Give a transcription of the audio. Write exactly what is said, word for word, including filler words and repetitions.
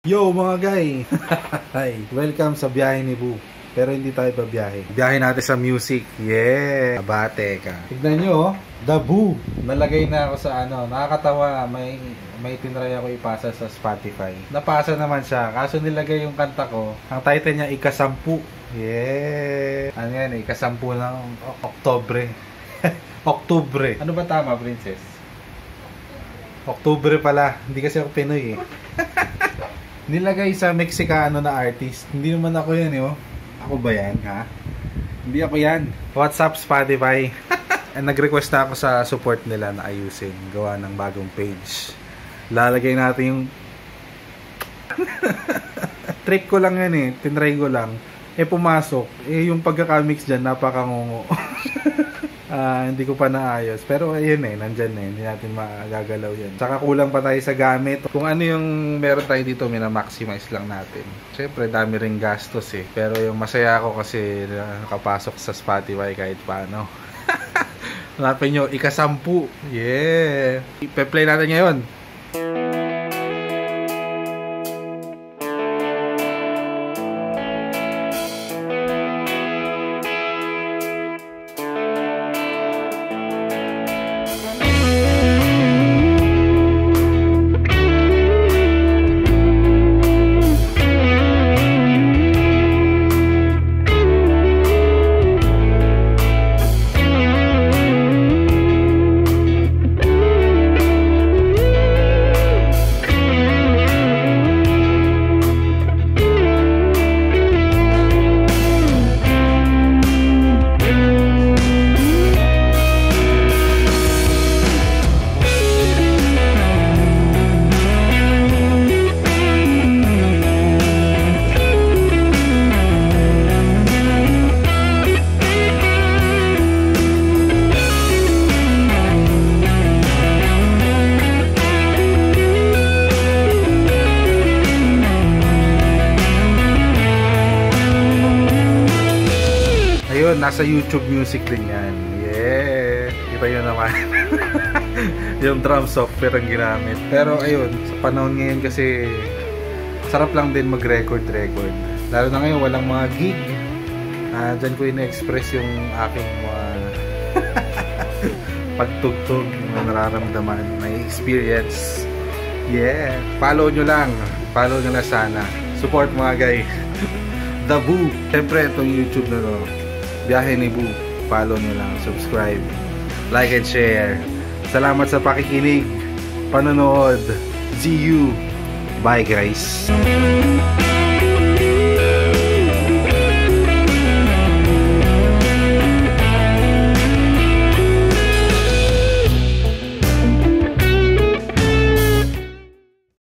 Yo mga guy! Hi! Welcome sa biyahe ni Boo. Pero hindi tayo babiyahe. Biyahe natin sa music. Yeah! Abate ka. Tignan nyo, oh. The Boo. Nalagay na ako sa ano. Nakakatawa. May, may tinry ako ipasa sa Spotify. Napasa naman siya. Kaso nilagay yung kanta ko. Ang title niya, Ikasampu. Yeah! Ano yan, Ikasampu ng Oktubre. Oktubre. Ano ba tama, princess? Oktubre pala. Hindi kasi ako Pinoy eh. Nilagay sa Mexicano na artist. Hindi naman ako yan eh. Oh. Ako ba yan ha? Hindi ako yan. What's up Spotify? And nag-request na ako sa support nila na ayusin. Gawa ng bagong page. Lalagay natin yung... Trick ko lang yan eh. Tinry ko lang. Eh pumasok. Eh yung pagkakamix dyan napakangungo. Uh, hindi ko pa naayos. Pero ayun eh, nandyan eh. Hindi natin magagalaw yan. Saka kulang pa tayo sa gamit. Kung ano yung meron tayo dito, mina-maximize lang natin. Siyempre, dami ring gastos eh. Pero yung masaya ako kasi nakapasok sa Spotify kahit paano. Hanapin nyo, Ikasampu. Yeah! Ipe-play natin ngayon. Nasa YouTube Music din yan. Yeah! Kita yun naman. Yung drum software ang ginamit. Pero ayun, sa panahon ngayon kasi sarap lang din mag-record-record. Lalo na ngayon, walang mga gig. Uh, Diyan ko ina-express yung aking mga pagtugtog, mga nararamdaman, may experience. Yeah! Follow nyo lang. Follow nyo lang sana. Support mga guys. The Boo. Siyempre, itong YouTube na to. Biyahe ni Boo. Follow nyo lang. Subscribe. Like and share. Salamat sa pakikinig. Panonood. See you. Bye guys.